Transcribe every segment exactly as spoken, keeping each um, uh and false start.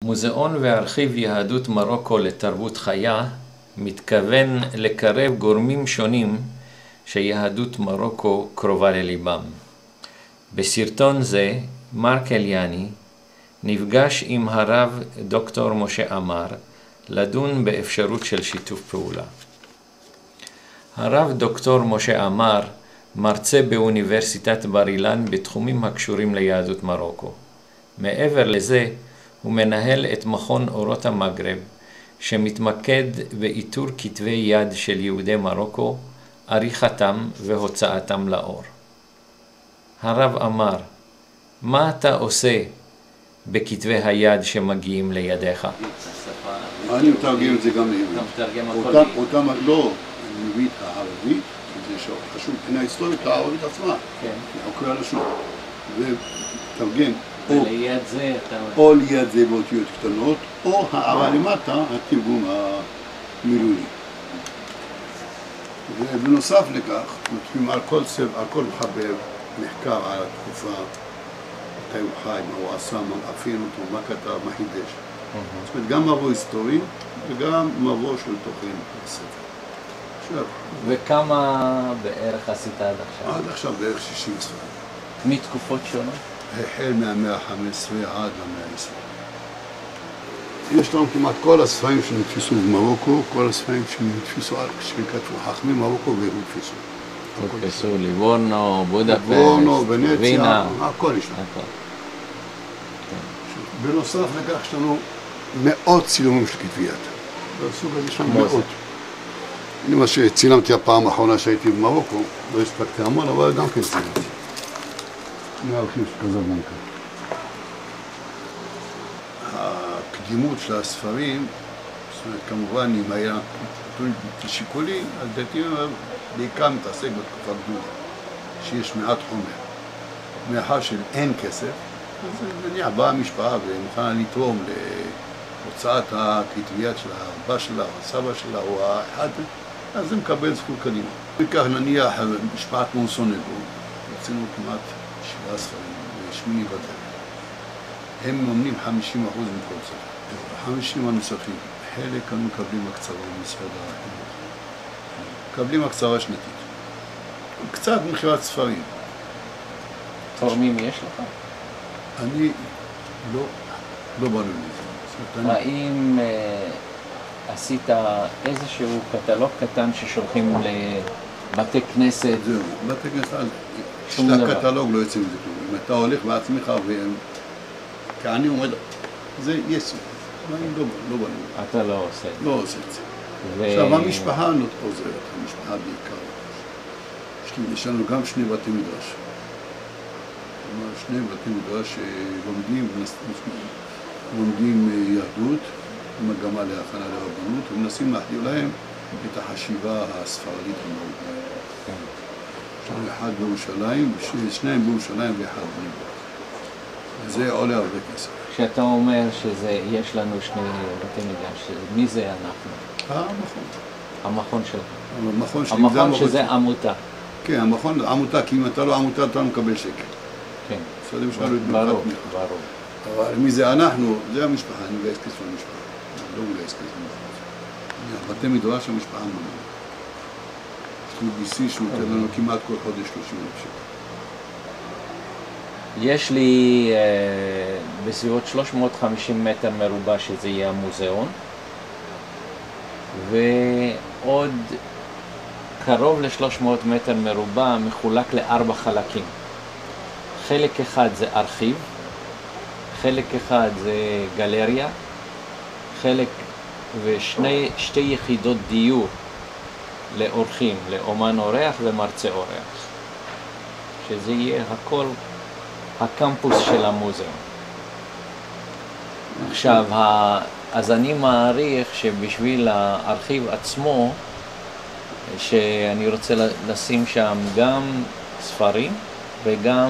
מוזיאון וארכיב יהדות מרוקו לתרבות חיה מתכוון לקרב גורמים שונים שיהדות מרוקו קרובה לליבם. בסרטון זה מרק אליאני נפגש עם הרב דוקטור משה עמר לדון באפשרות של שיתוף פעולה. הרב דוקטור משה עמר מרצה באוניברסיטת בר אילן בתחומים הקשורים ליהדות מרוקו. מעבר לזה, הוא מנהל את מכון אורות המגרב, שמתמקד באיתור כתבי יד של יהודי מרוקו, עריכתם והוצאתם לאור. הרב אמר, מה אתה עושה בכתבי היד שמגיעים לידיך? אני מתרגם את זה גם ליהודים. אתה מתרגם הכל? אותם, לא, אני מביא את הערבית, זה חשוב מבחינה היסטורית, הערבית עצמה. כן. חוקרי הלשון. ותרגם. ליד זה אתה... או ליד זה באותיות קטנות, או הערה למטה, התרגום המילולי. ובנוסף לכך, נותנים על כל סב, על כל מחבר מחקר על התקופה, מתי הוא חי, מה הוא עשה, מה מאפיין אותו, מה כתב, מה חידש. זאת אומרת, גם מבוא היסטורי וגם מבוא של תוכן בספר. עכשיו... וכמה בערך עשית עד עכשיו? עד עכשיו בערך שישים ספרים. מתקופות שונות? החל מהמאה ה-חמש עשרה עד למאה ה-עשרים. יש לנו כמעט כל הספרים שנתפסו במרוקו, כל הספרים שנתפסו, שכתבו חכמים מרוקו והודפסו. הודפסו, ליבורנו, בודפשט, ליבורנו, ונציה, וינה. הכל יש לנו. בנוסף לכך יש לנו מאות צילומים של כתבי יד. בסוג הזה יש לנו מאות. הנה מה שצילמתי הפעם האחרונה שהייתי במרוקו, לא הספקתי המון, אבל גם כן צילמתי. מהארכיב של קזבלנקה. הקדימות של הספרים, זאת אומרת, כמובן, אם היה נתון שיקולי, אז דעתי בעיקר מתעסק בתקופה גדולה, שיש מעט חומר. מאחר שאין כסף, אז נניח באה המשפחה ומוכנה לתרום להוצאת הכתביית של האבא שלה, או הסבא שלה, או האחד, אז זה מקבל זכות קדימה. וכך נניח משפחת מונסונגו, רצינו כמעט שבעה ספרים, ושמיני בדרך. הם מממנים חמישים אחוז מכל ספר. חמישים הנוספים, חלק אנו מקבלים הקצרה במשרד החינוך. מקבלים הקצרה שנתית. קצת מכירת ספרים. תורמים יש לך? אני לא, לא באנו לזה. האם עשית איזשהו קטלוג קטן ששולחים לבתי כנסת? זהו, בתי כנסת, שאתה קטלוג לא יוצא מזה כלום. אם אתה הולך בעצמך והם, כעני עומד, זה יש, אבל אני לא באנו לזה. אתה לא עושה את זה. לא עושה את זה. עכשיו, המשפחה עוזרת, המשפחה בעיקר. יש לנו גם שני בתי מדרש. שני בתי מדרש שלומדים לומדים יהדות, מגמה להכנה לרבנות, ומנסים להחדיר להם את החשיבה הספרדית המרוקאית. יש לנו אחד בירושלים, שניים בירושלים ואחד בני ברק. וזה עולה הרבה כסף. כשאתה אומר שיש לנו שני בתי מדרש, מי זה אנחנו? המכון. המכון שלך. המכון שלי. המכון שזה עמותה. כן, המכון עמותה, כי אם אתה לא עמותה, אתה לא מקבל שקל. כן. ברור, ברור. אבל מי זה אנחנו? זה המשפחה, אני מגייס כסף למשפחה. לא מגייס כסף למשפחה. בתי מדרש המשפחה ממנו. יש לנו בי סי שהוא נותן לנו כמעט כל חודש שלושים אלף שקל. יש לי אה, בסביבות שלוש מאות וחמישים מטר מרובע שזה יהיה המוזיאון, ועוד קרוב ל-שלוש מאות מטר מרובע מחולק לארבע חלקים. חלק אחד זה ארכיב, חלק אחד זה גלריה, חלק ושני שתי יחידות דיור לאורחים, לאומן אורח ומרצה אורח. שזה יהיה הכל הקמפוס של המוזיאון. עכשיו, אז אני מעריך שבשביל הארכיב עצמו, שאני רוצה לשים שם גם ספרים וגם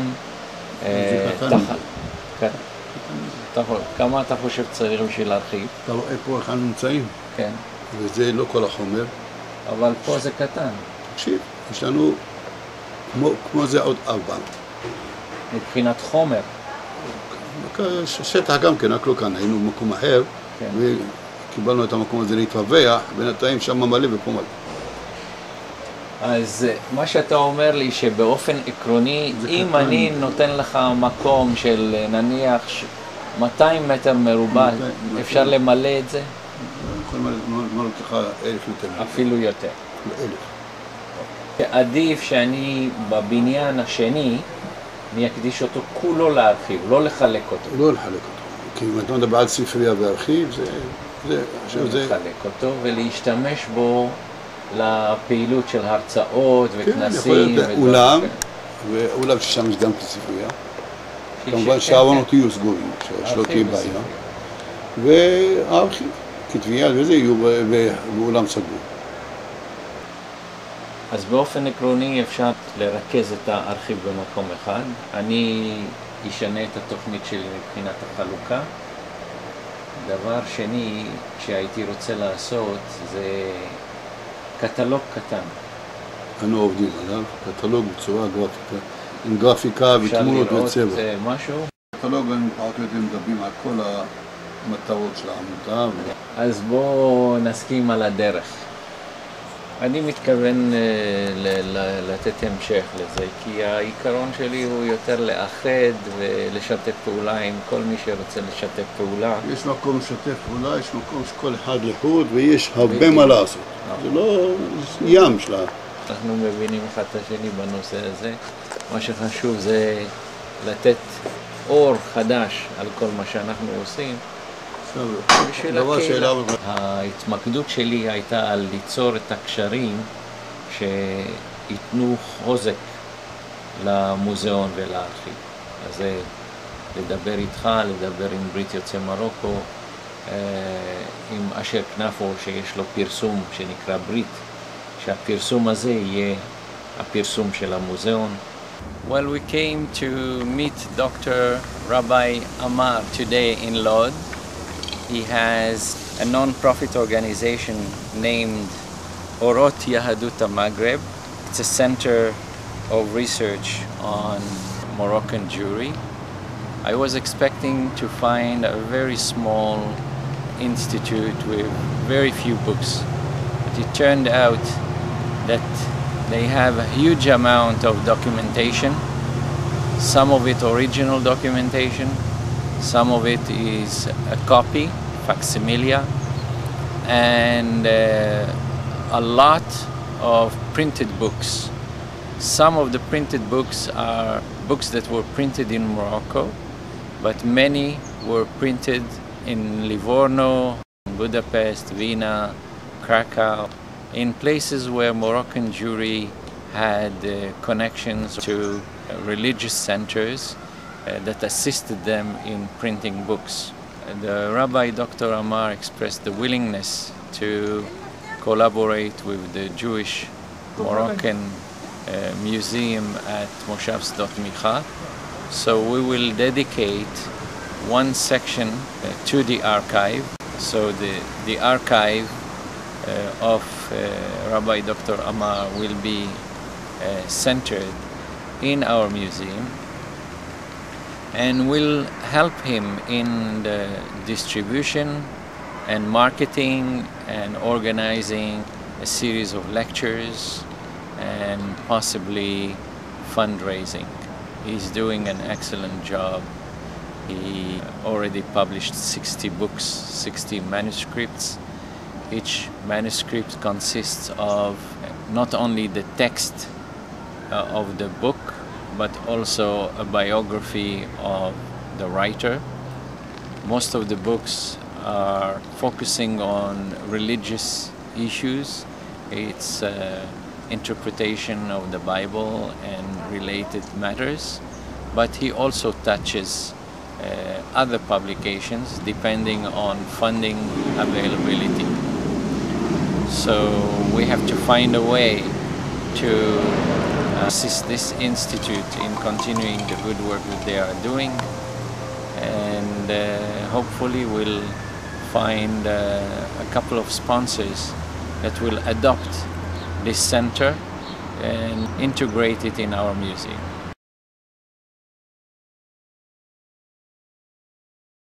תחת. כמה אתה חושב צריך בשביל להרחיב? אתה רואה פה איך אנחנו נמצאים? כן. וזה לא כל החומר. אבל פה זה קטן. תקשיב, יש לנו כמו זה עוד ארבע. מבחינת חומר. שטח גם כן, רק לא כאן, היינו במקום אחר, כן. וקיבלנו את המקום הזה להתרווח, בינתיים שם מלא ופה מלא. אז מה שאתה אומר לי שבאופן עקרוני, אם קטן. אני נותן לך מקום של נניח מאתיים מטר מרובע, אפשר למלא את זה? יכול למלא לך אלף יותר. אפילו יותר. אלף. עדיף שאני בבניין השני, אני אקדיש אותו כולו להרחיב, לא לחלק אותו. לא לחלק אותו. כי אם אתה מדבר על ספרייה וארכיב, זה... זה, לא זה... לחלק אותו ולהשתמש בו לפעילות של הרצאות וכנסים. כן, יכול להיות אולם, ואולם ששם יש גם כספרייה. כמובן שהארונות יהיו סגורים, שלא תהיה בעיה. והארכיב, כתביעה וזה יהיו באולם סגור. אז באופן עקרוני אפשר לרכז את הארכיב במקום אחד. אני אשנה את התוכנית שלי מבחינת החלוקה. דבר שני שהייתי רוצה לעשות זה קטלוג קטן. אנו עובדים עליו, קטלוג בצורה גרפיקה, עם גרפיקה ותמונות וצבע. אפשר לראות משהו? קטלוג הם פחות או יותר מדברים על כל המטרות של העמותה. ו... אז בואו נסכים על הדרך. אני מתכוון לתת המשך לזה, כי העיקרון שלי הוא יותר לאחד ולשתף פעולה עם כל מי שרוצה לשתף פעולה. יש מקום לשתף פעולה, יש מקום שכל אחד לחוד ויש הרבה מה לעשות. זה לא ים שלה. אנחנו מבינים אחד את השני בנושא הזה. מה שחשוב זה לתת אור חדש על כל מה שאנחנו עושים. דבר שאלה... ההתמקדות שלי הייתה על ליצור את הקשרים שייתנו חוזק למוזיאון ולארכיב. אז זה לדבר איתך, לדבר עם ברית יוצאי מרוקו, עם אשר כנפו שיש לו פרסום שנקרא ברית, שהפרסום הזה יהיה הפרסום של המוזיאון. Well, we came to meet Doctor Rabbi Amar today in Lod. He has a non-profit organization named Orot Yahadut Maghreb. It's a center of research on Moroccan Jewry. I was expecting to find a very small institute with very few books, but it turned out that they have a huge amount of documentation, some of it original documentation, some of it is a copy, facsimilia, and uh, a lot of printed books. Some of the printed books are books that were printed in Morocco, but many were printed in Livorno, Budapest, Vienna, Krakow, in places where Moroccan Jewry had uh, connections to uh, religious centers uh, that assisted them in printing books. The Rabbi Doctor Amar expressed the willingness to collaborate with the Jewish Moroccan uh, Museum at Moshav Sdot Micha. So we will dedicate one section uh, to the archive. So the, the archive uh, of uh, Rabbi Doctor Amar will be uh, centered in our museum and will help him in the distribution and marketing and organizing a series of lectures and possibly fundraising. He's doing an excellent job. He already published sixty books, sixty manuscripts. Each manuscript consists of not only the text uh, of the book, but also a biography of the writer. Most of the books are focusing on religious issues. It's uh, interpretation of the Bible and related matters, but he also touches uh, other publications depending on funding availability. So we have to find a way to assist this institute in continuing the good work that they are doing, and uh, hopefully we'll find uh, a couple of sponsors that will adopt this center and integrate it in our museum.